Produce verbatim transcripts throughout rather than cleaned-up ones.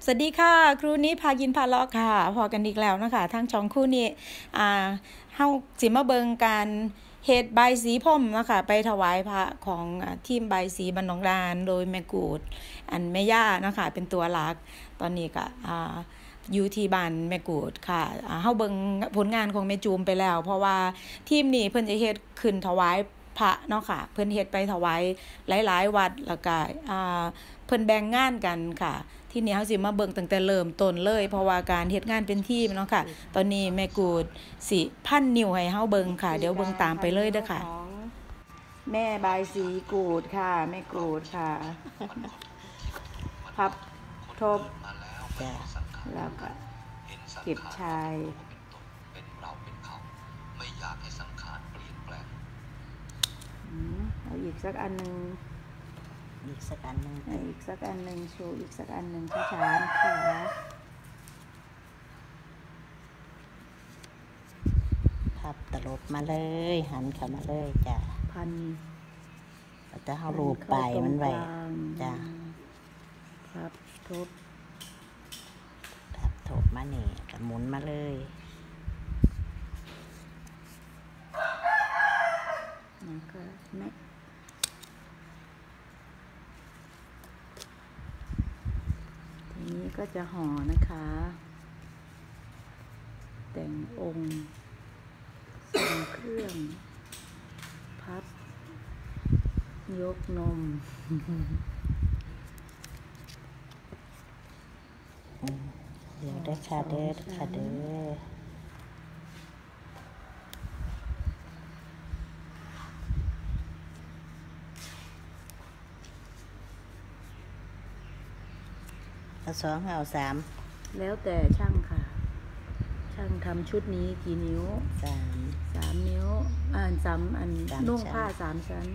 สวัสดีค่ะครูนี้พากินพาเลาะค่ะพอกันอีกแล้วนะคะทั้งช่องครูนี้อ่าเฮาสิมาเบิงการเฮ็ดใบสีพรมนะคะไปถวายพระของทีมใบสีบ้านหนองดานโดยแม่กูดอันแม่ย่านะคะเป็นตัวหลักตอนนี้ก็อ่าอยู่ที่บ้านแม่กูดค่ะเฮาเบิงผลงานของแม่จูมไปแล้วเพราะว่าทีมนี้เพิ่นจะเฮ็ดขึ้นถวายพระเนาะค่ะเพิ่นเฮ็ดไปถวายหลายๆวัดแล้วก็อ่าเพิ่นแบ่งงานกันค่ะที่นี่เฮาสิมาเบิ่งตั้งแต่เริ่มต้นเลยเพราะว่าการเฮ็ดงานเป็นทีมเนาะค่ะตอนนี้แม่กูดสิพันนิ้วให้เฮาเบิ่งค่ะเดี๋ยวเบิ่งตามไปเลยเด้อค่ะแม่บายสีกูดค่ะแม่กูดค่ะพับทบแล้วก็เก็บชายเป็นเราเป็นเขาไม่อยากให้สังขารเปลี่ยนแปลงเอาอีกสักอันนึงอีกสักอันหนึ่งอีกสักอันหนึ่งโชว์อีกสักอันหนึ่งช้าๆนะคะพับตลบมาเลยหันเข้ามาเลยจ้ะพันเราจะเอารูปไปมันไว้จ้ะพับทบพับทบมานี่ก็หมุนมาเลยแล้วก็แม็กทีนี้ก็จะห่อนะคะแต่งองค์ใส่เครื่องพับยกนมเดี๋ยวได้ค่ะเด้อค่ะเด้อเอาสองเอาสามแล้วแต่ช่างค่ะช่างทำชุดนี้กี่นิ้วสามสามนิ้วอ่านสามอันนุ่งผ้าสามชั้น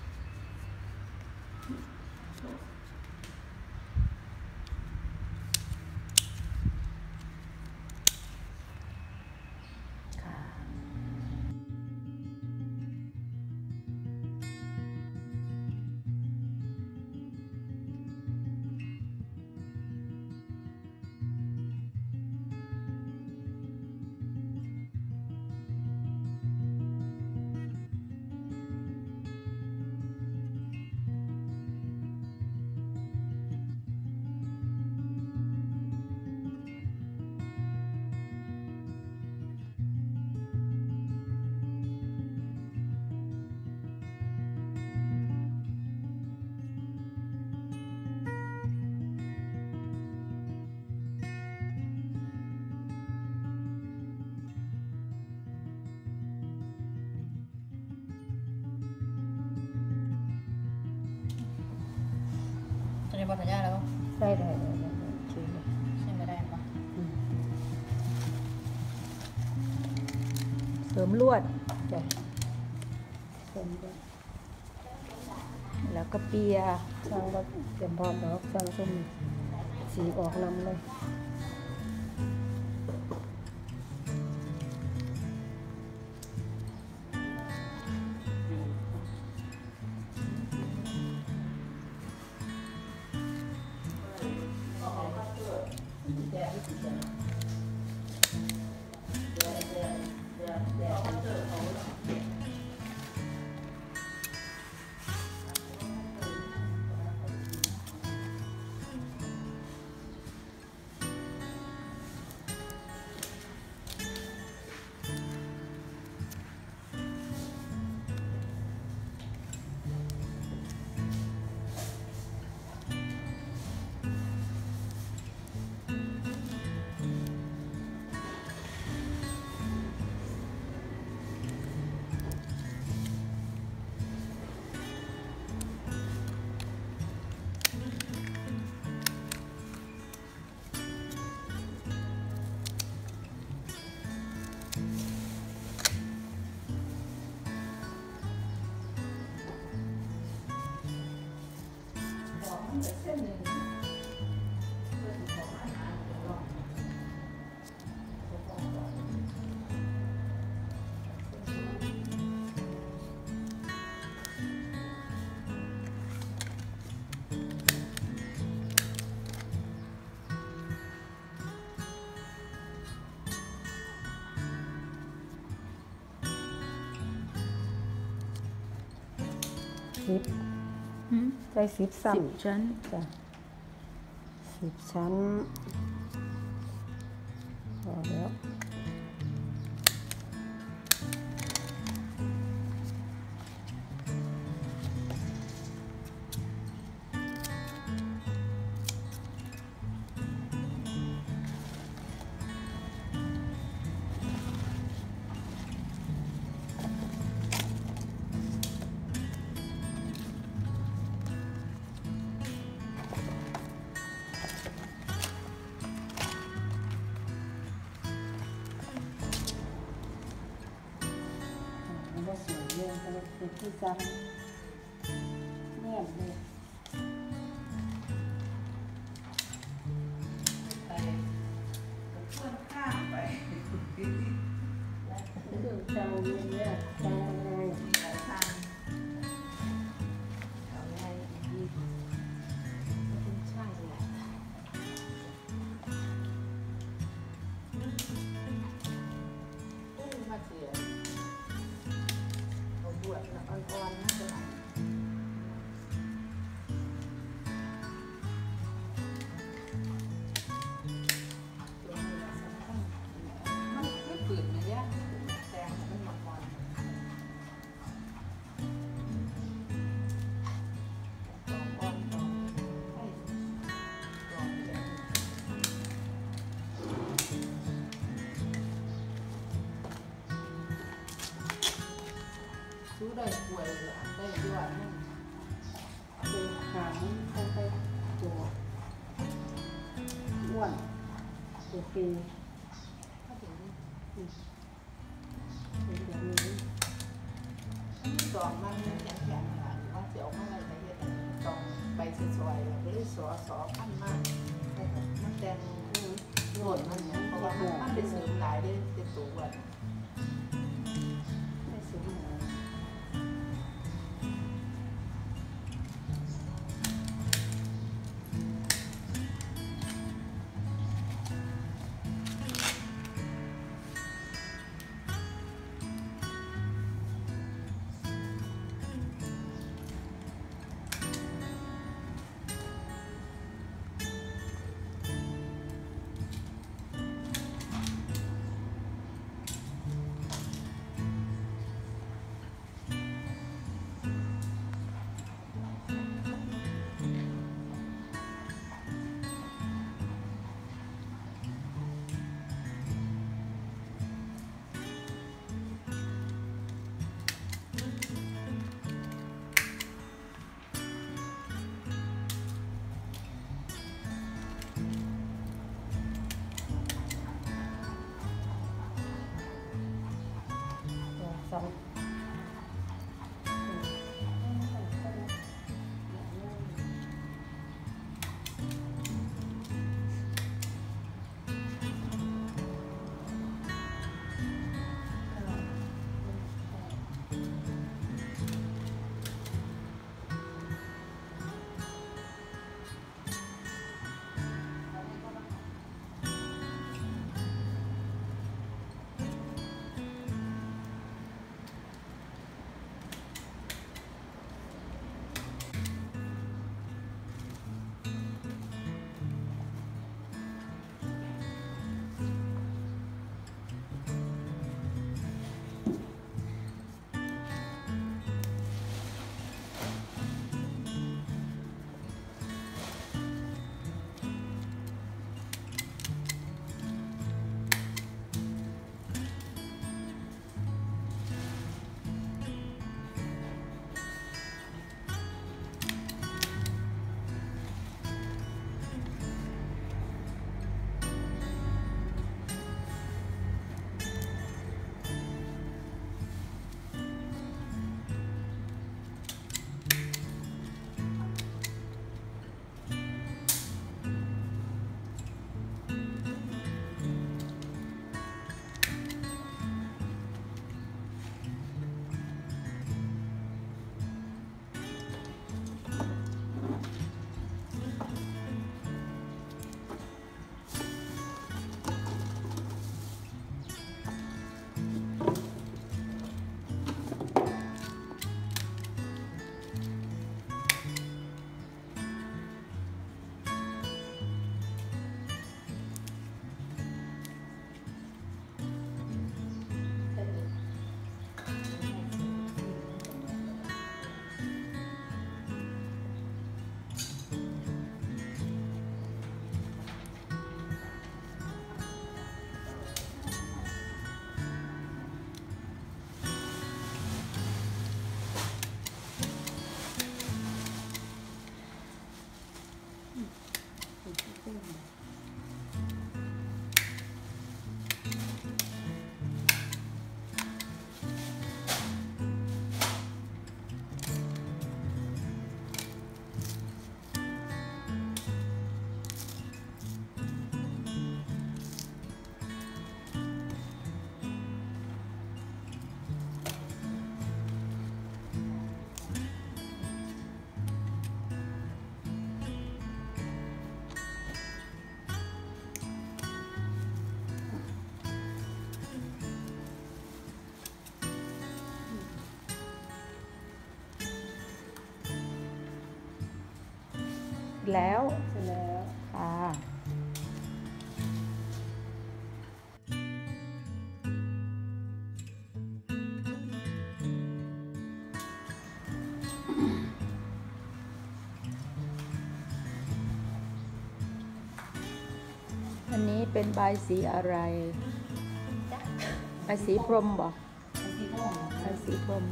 จะได้บอลสัญญาแล้วใช่ได้ใช่ไม่ได้ปะเสริมลวดจ้ะเสริมลวดแล้วก็เปียช่างก็เตรียมพร้อมแล้วช่างส้มสีออกนำเลยสิบหืมใส่สิบสั้นสิบชั้นจ้ะสิบชั้นพอแล้วสวยเลยเป็นที่ซ้ำเนี่ยเลยไปส่วนข้ามไปคือเจ้าเนี่ยเจ้าไงหลายทางเอาไงดีเป็นช่างแหละอู้มาเสียเอาบวชนะอ่อนๆนะจะไหนมันไม่ฝืนนะย่าแต่มันหมดวัน สองวันสองให้สองเดือนสู้ได้ป่วยเลยได้ยอดนั่นเป็นหางไปไปตัวอ้วนตัวปีถ้าถึงเป็นแบบนี้สองมันยังแข็งแข็งหลายว่าเสียวมาอะไรไปเฮ็ดสองใบสวยๆแล้วก็เลยสอสอพันมากมันแดงโหนมันเนี่ยเพราะว่ามันมันเป็นเสริมหลายได้เป็นตัวอ้วนไม่สูงหนา สองแล้วเสร็จแล้วค่ะอันนี้เป็นใบสีอะไรใบสีพรหมบ่ใบสีพรหม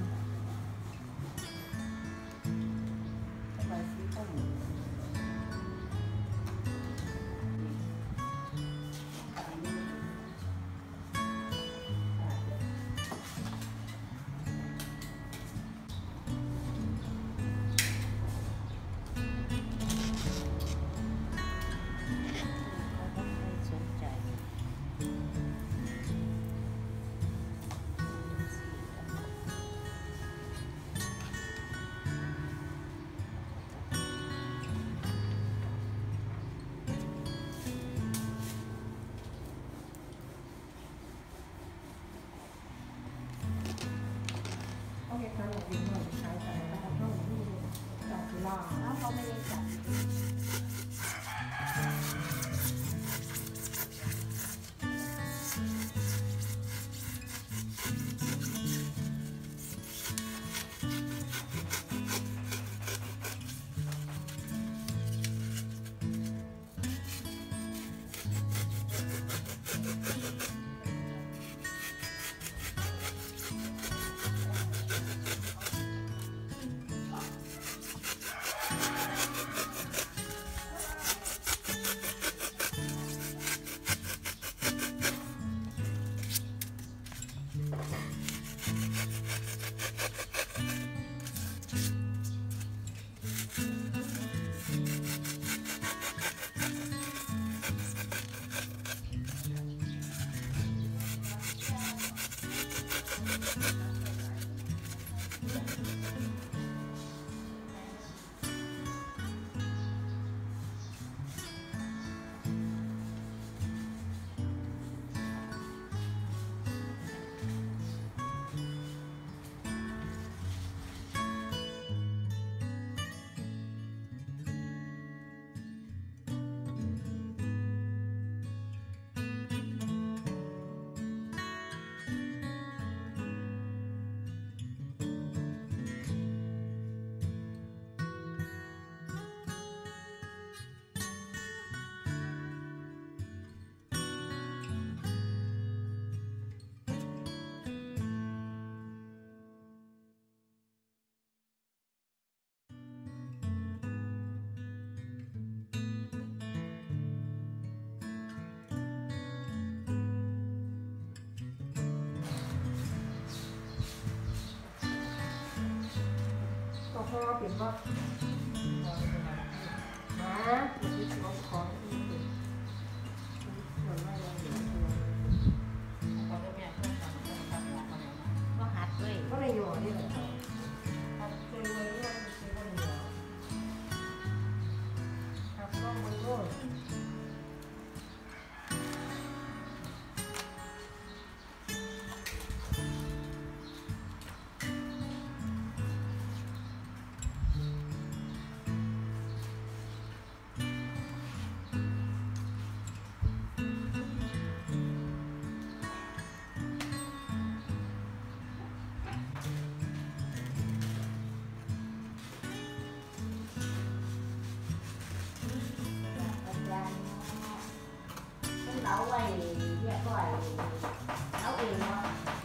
สนใจเขาเก็บน้ำหนักดีหน่อยใช้แต่ละคนต้องมีดอกกุหลาบแล้วเขาไม่ได้จับ พ่อเป็นว่านะมันมีตัวของที่เป็นเหมือนไม่เราเห็นตัวเขาจะแม่ก็ทำก็ทำของเขาเนี่ยก็หัดด้วยก็เลยอยู่นี่แหละทำเคยไว้ว่าเคยว่าอยู่ทำก็มือโลดเอาไว้เรียบร้อยเอาเองว่า